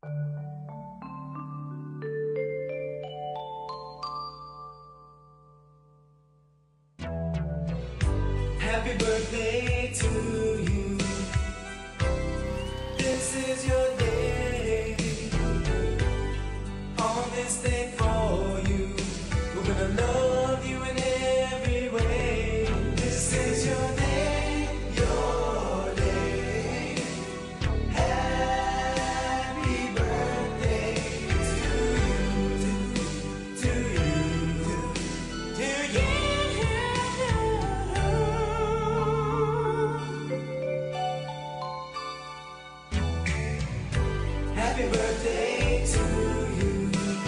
Happy birthday to you. This is your day. On this day for you, we're gonna love you in every way. This is your day, your day. Happy birthday to you, to you, to you. Happy birthday to you.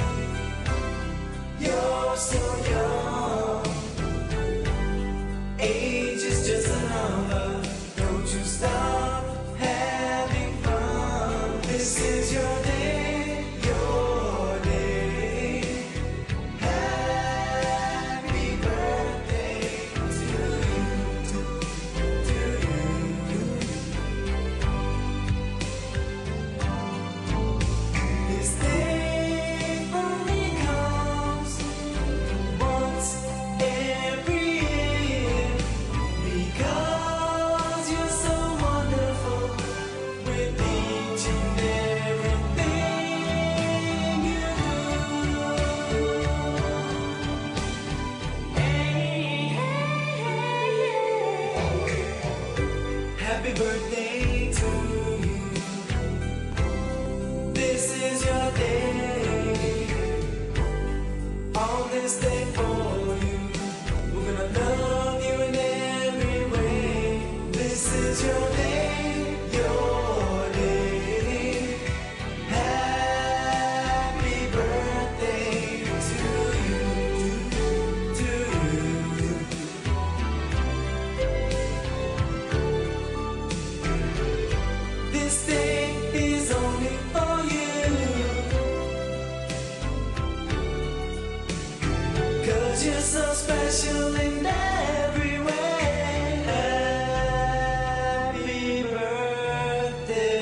You're so young. Age is just a number. Don't you stop having fun. This is your day, your day. Happy birthday to you, to you. This day only comes once every year, because you're so wonderful with each and everything you do. Hey, hey, hey. Happy birthday to you. This is your day. On this day for you, we're gonna love you in every way. This is your day, your day. Happy birthday to you, to you. This day is only for you, 'cause you're so special in every way. Happy birthday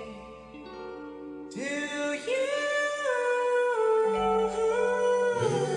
to you.